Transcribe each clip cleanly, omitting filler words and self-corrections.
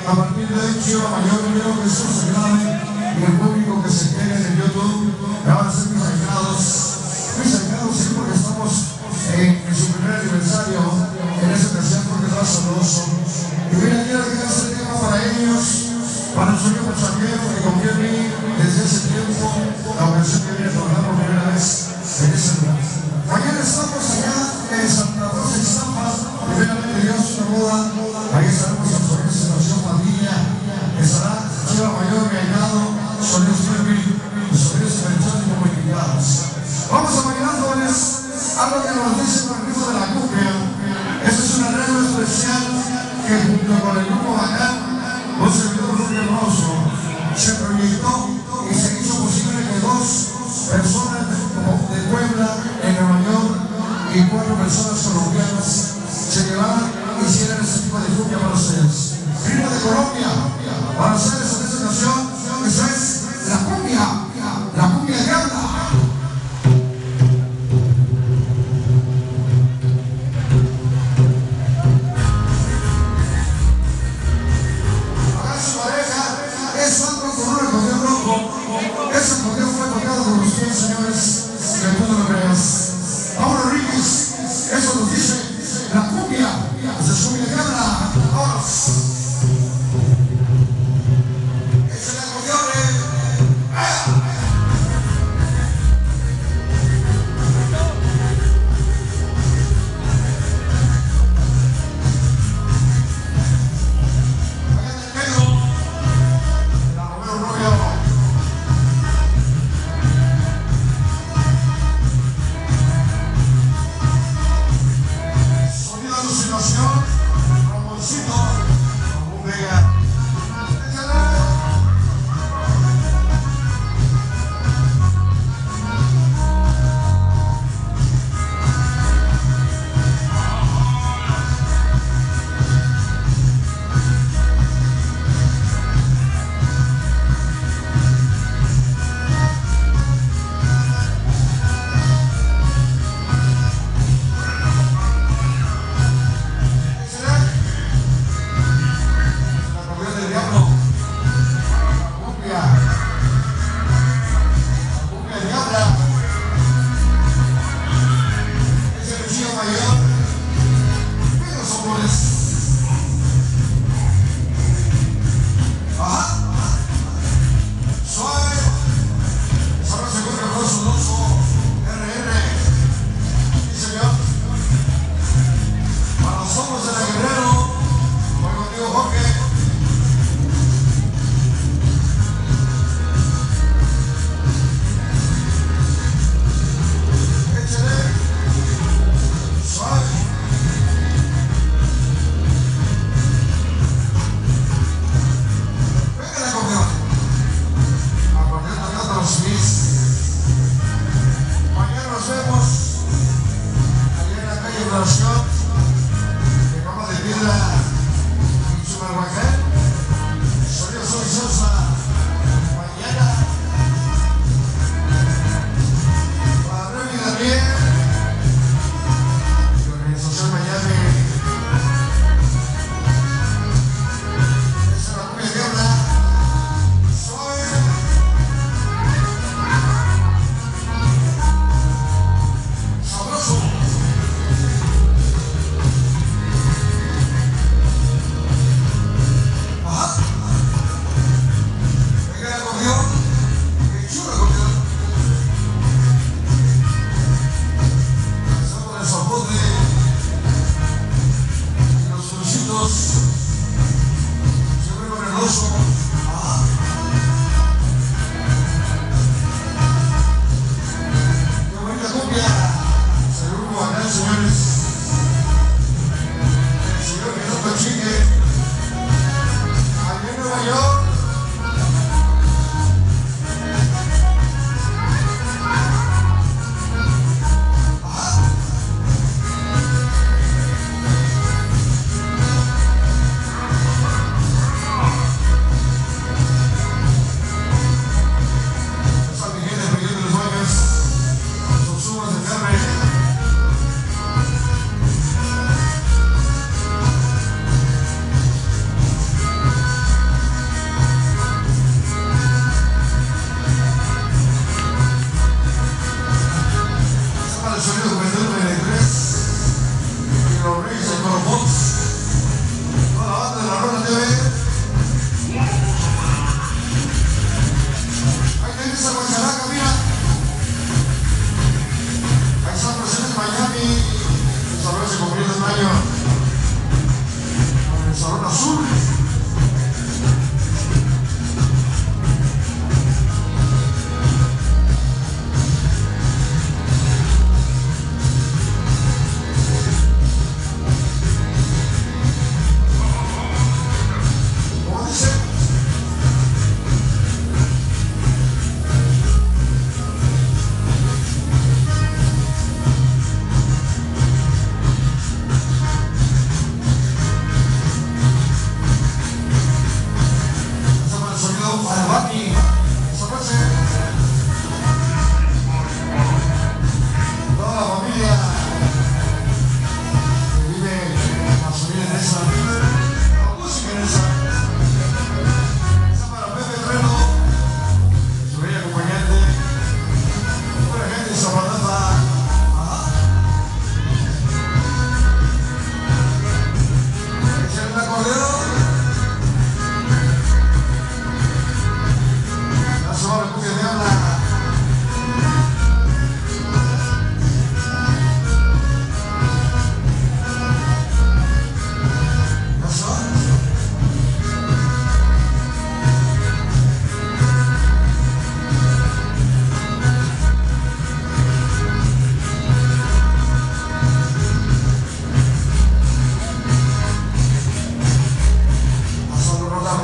A partir de hoy, Chiva Mayor, quiero que eso se grabe y el público que se quede en el YouTube me van a ser mis allegados, sí, porque estamos en su primer aniversario en esa ocasión, porque es más sabroso. Y mira, quiero que este tema para ellos, para el sueño mensajero que confió en mí desde hace tiempo, la ocasión que viene a trabajar por primera vez en ese lugar. Mañana estamos allá en Santa Rosa y Zampa, primeramente Dios, una boda, ahí estaremos en su representación familia, estará Chiva Mayor, mi ahijado, sonidos Kirby, sonidos Merchón y como invitados. Vamos a bailar, jóvenes, algo que nos dice con el ritmo de la cumbia. Este es un arreglo especial que junto con el grupo Bacán, un servidor muy hermoso, se proyectó y se hizo posible que dos personas de Puebla, en Nueva York, y 4 personas colombianas se llevaran y hicieran ese tipo de cumbia para ustedes. Ritmo de Colombia, para ustedes en esta canción, esa es la cumbia de habla. Ese acordeón fue tocado por los 100 señores que tú no lo creas. Ahora Rodríguez, eso nos dice la cumbia, esa es cumbia de habla. Ahora. Es el acordeón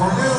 Cordero